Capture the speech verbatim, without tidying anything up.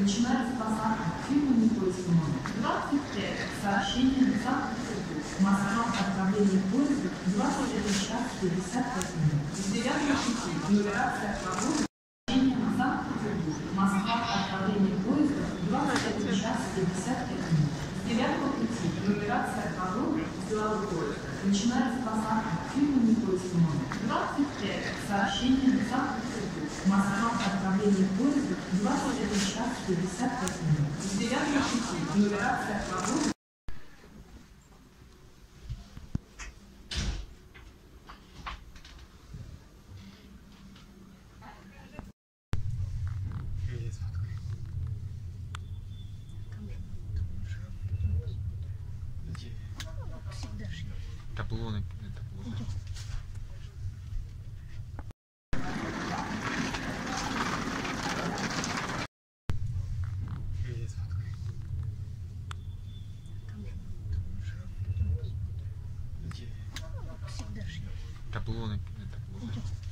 Начинается посадка фирмы Никольский номер двадцать пять. Сообщение на Санкт-Петербург. Москва. Отправление поезда двадцать один час пятьдесят пять минут. С девятого пути. Нумерация погоды. Сообщение на Санкт-Петербург. Москва. Отправление поезда двадцать один час пятьдесят пять минут. С девятого пути. Нумерация погоды. Деловой поезд. Начинается посадка фирмы Никольский номер двадцать пять. Сообщение на Санкт-Петербург. Москва. Отправление поезда двадцать один час пятьдесят пять минут. С девятого пути. Нумерация погоды. Таблоны, таблоны. Таблоны, таблоны.